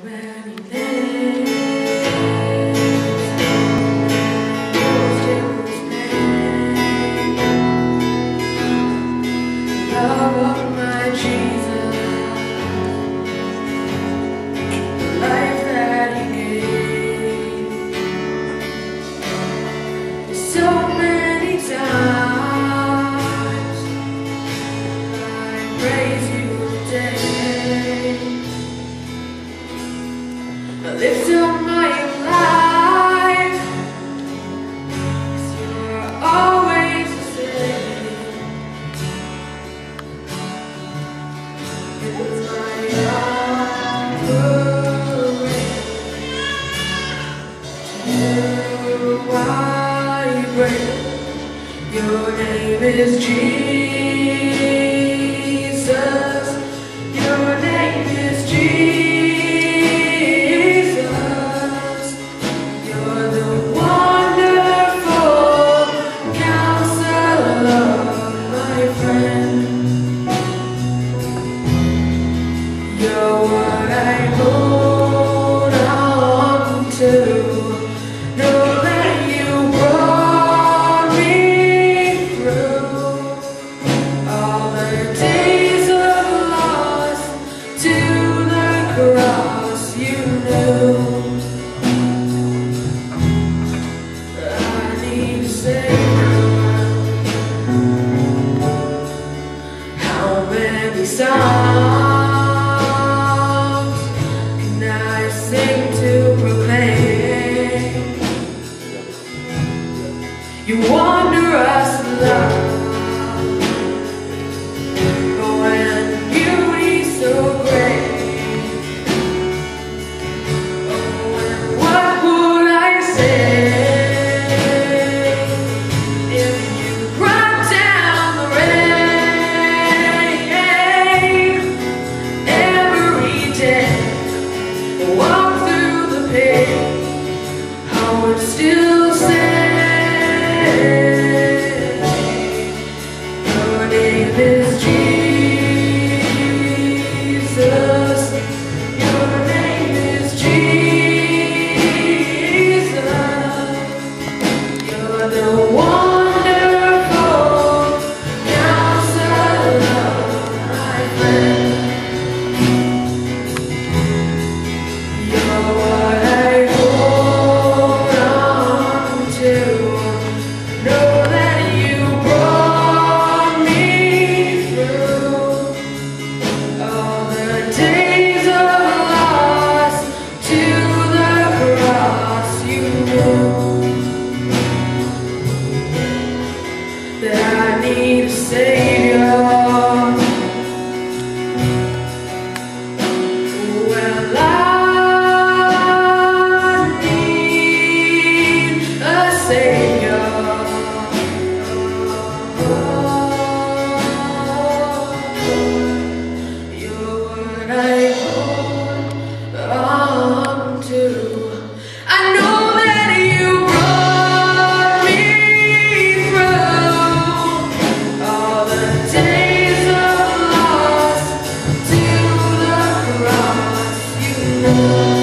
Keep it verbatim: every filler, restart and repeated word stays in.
many names, the love of my Jesus, the life that He gave. So many times I praise You today. I lift up my life, 'cause You're always the same. It's my offering to You I bring. Your name is Jesus. Your name is Jesus. You're what I hold on to. Know that You brought me through all the days of loss to the cross. You knew I need a Savior. How many songs I sing to proclaim Your wondrous love, oh, and beauty so great. Oh, and what would I say if You brought down the rain every day? Walk through the pain, I would still say Your name is Jesus. Your name is Jesus. You're the wonderful Counselor, my friend. You're what I hold on to. Know that You brought me through all the days of loss to the cross. You knew that I need a Savior. Well, I Savior, You're what I hold on to. I know that You brought me through all the days of loss to the cross. You know